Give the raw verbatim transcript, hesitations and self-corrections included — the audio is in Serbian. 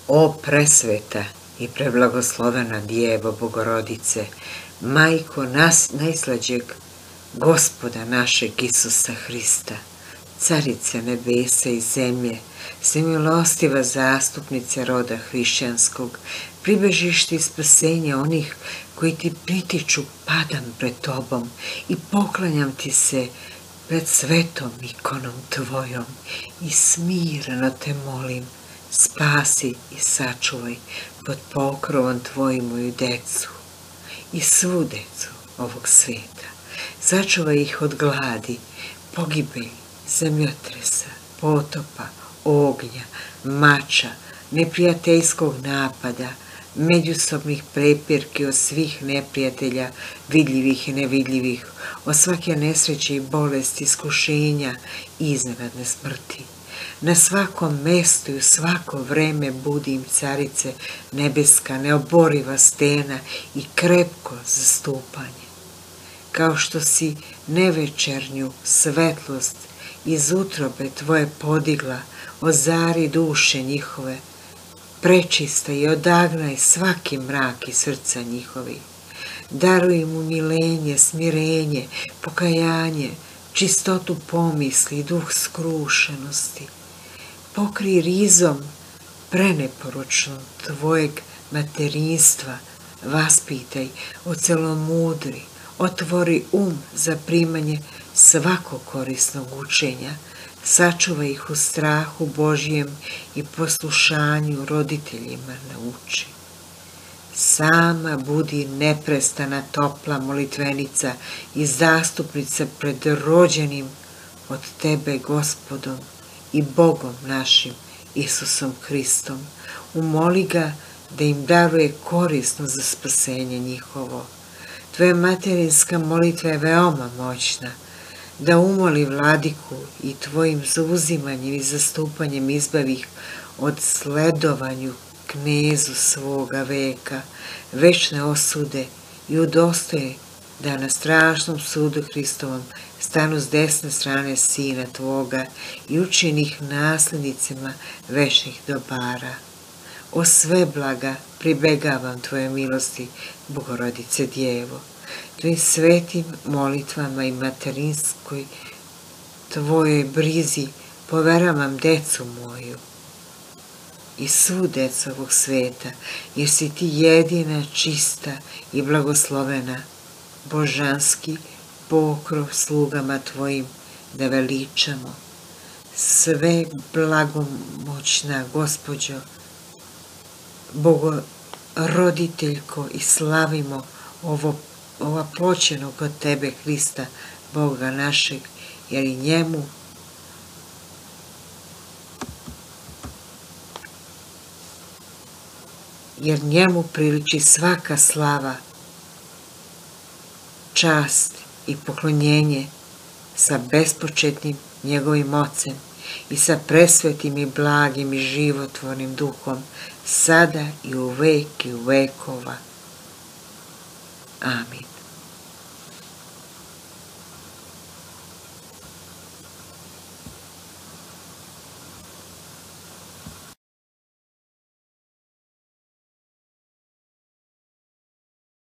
O presveta i preblagoslovena Djevo Bogorodice, Majko nas najslađeg Gospoda našeg Isusa Hrista, Carice nebesa i zemlje, svemilostiva zastupnice roda hrišćanskog, pribežište i spasenja onih koji ti pritiču, padam pred tobom i poklanjam ti se pred svetom ikonom tvojom i smireno te molim, spasi i sačuvaj pod pokrovom tvojim moju decu i svu decu ovog sveta. Sačuvaj ih od gladi, pogibelji, zemljotresa, potopa, ognja, mača, neprijateljskog napada, međusobnih prepirki od svih neprijatelja, vidljivih i nevidljivih, od svake nesreće i bolesti, iskušenja i iznenadne smrti. Na svakom mestu i u svako vreme budi im, Carice nebeska, neoboriva stena i krepko zastupanje. Kao što si nevečernju svetlost iz utrobe tvoje podigla, ozari duše njihove, prečista i odagnaj svaki mrak iz srca njihovi. Daruj im umilenje, smirenje, pokajanje, čistotu pomisli, duh skrušenosti. Pokri rizom preneporučno tvojeg materinstva, vaspitaj, ocelomudri, otvori um za primanje svakog korisnog učenja, sačuvaj ih u strahu Božjem i poslušanju roditeljima nauči. Sama budi neprestana topla molitvenica i zastupnica pred rođenim od tebe Gospodom i Bogom našim Isusom Hristom. Umoli ga da im daruje korisno za spasenje njihovo. Tvoja materinska molitva je veoma moćna, da umoli Vladiku i tvojim zauzimanjem i zastupanjem izbavi ih od sledovanju knezu svoga veka, večne osude i udostoje da na strašnom sudu Hristovom stanu s desne strane Sina tvoga i učini ih naslednicima večnih dobara. O sve blaga pribegavam tvoje milosti, Bogorodice Djevo, tvojim svetim molitvama i materinskoj tvojoj brizi poveravam decu moju i svu decu ovog sveta, jer si ti jedina, čista i blagoslovena, božanski pokrov slugama tvojim da veličamo. Sve blagomoćna Gospođo, Bogoroditeljko, i slavimo ovo ova pločenog od tebe Hrista, Boga našeg, jer i njemu jer njemu priliči svaka slava, čast i poklonjenje sa bespočetnim njegovim ocem i sa presvetim i blagim i životvornim duhom, sada i u vek i u vekova. Amin.